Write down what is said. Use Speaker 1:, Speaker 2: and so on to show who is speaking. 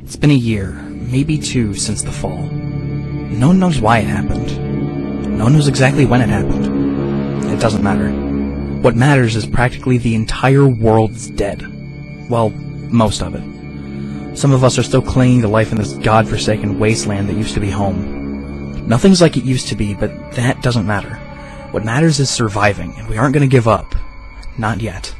Speaker 1: It's been a year, maybe two, since the fall. No one knows why it happened. No one knows exactly when it happened. It doesn't matter. What matters is practically the entire world's dead. Well, most of it. Some of us are still clinging to life in this godforsaken wasteland that used to be home. Nothing's like it used to be, but that doesn't matter. What matters is surviving, and we aren't going to give up. Not yet.